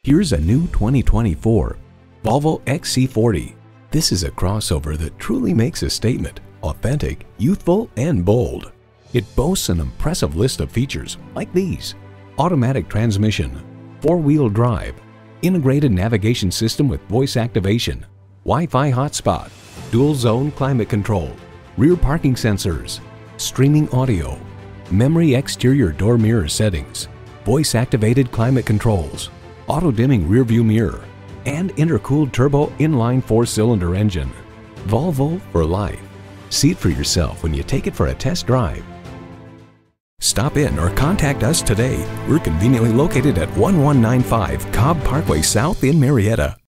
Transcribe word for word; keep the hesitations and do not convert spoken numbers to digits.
Here's a new twenty twenty-four Volvo X C forty. This is a crossover that truly makes a statement, authentic, youthful, and bold. It boasts an impressive list of features like these: automatic transmission, four-wheel drive, integrated navigation system with voice activation, Wi-Fi hotspot, dual zone climate control, rear parking sensors, streaming audio, memory exterior door mirror settings, voice activated climate controls, auto dimming rear view mirror, and intercooled turbo inline four-cylinder engine. Volvo for life. See it for yourself when you take it for a test drive. Stop in or contact us today. We're conveniently located at one one nine five Cobb Parkway South in Marietta.